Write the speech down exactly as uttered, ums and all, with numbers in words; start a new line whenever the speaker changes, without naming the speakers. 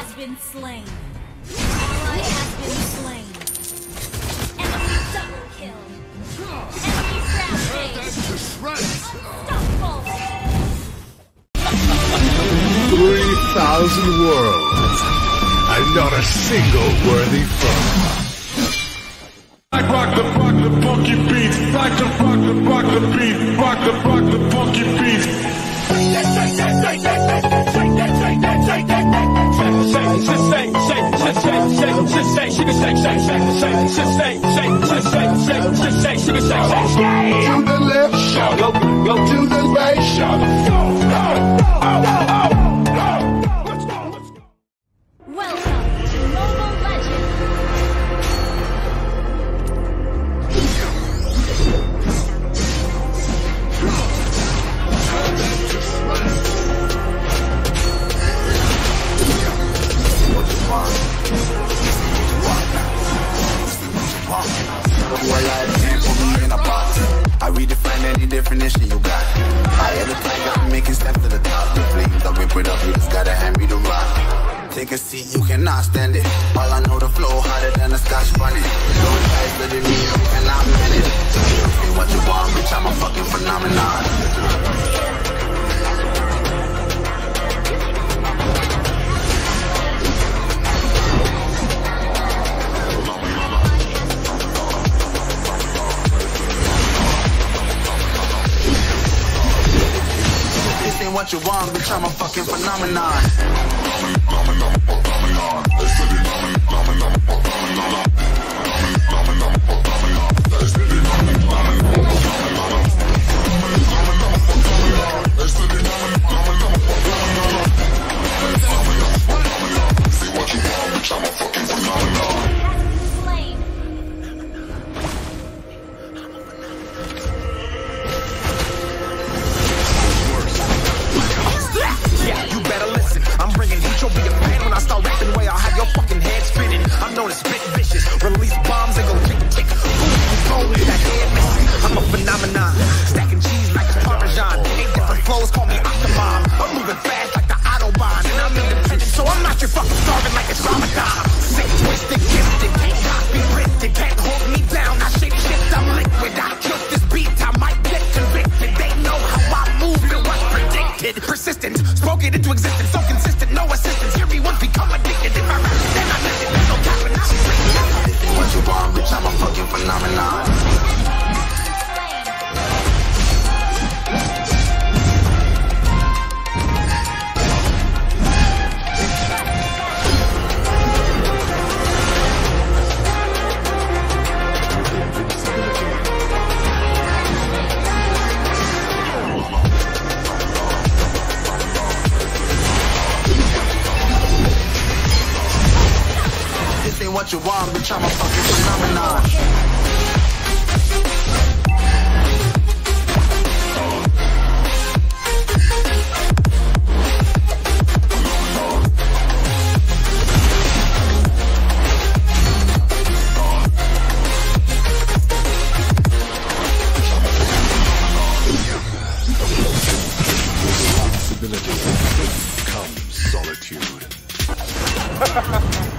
has been slain. Ally has been slain. Enemy double kill. Enemy rampage. Unstoppable.
Three thousand worlds, and not a single worthy foe.
I rock the rock the funky beats. Rock the rock the rock the beat. Rock the rock the funky beats.
To the left, shout up, go to the right, shout up, go, go, oh, oh, oh. Let's go, let's go.
Welcome to Mobile Legends.
I redefine any definition you got. I had a plan, got me making steps to the top. The flames, I whip it up, you just gotta hand me the rock. Take a seat, you cannot stand it. All I know, the flow harder than a Scotch bonnet. Don't try to me, you cannot manage. Say what you want, bitch, I'm a fucking phenomenon. What you want, bitch, I'm a fucking phenomenon.
Release bombs and go tick tick. Ooh, that head missing. I'm a phenomenon. Stacking cheese like a Parmesan. Eight different flows, call me Octomom. I'm moving fast like the Autobahn. And I'm independent, so I'm not your fucking starving like it's Ramadan. Sick, twisted, gifted, can't copy, printed, can't hold me down. I shape shit, I'm liquid. I killed this beat, I might get convicted. They know how I move, it was predicted. Persistent, spoke it into existence, so consistent, no assistance. Hear me once, become addicted. If I rap, then I listen. There's no capping, I'm
what you want, bitch, I'm a fucking phenomenon. This ain't what you want, bitch, I'm a fucking phenomenon.
Responsibility comes solitude.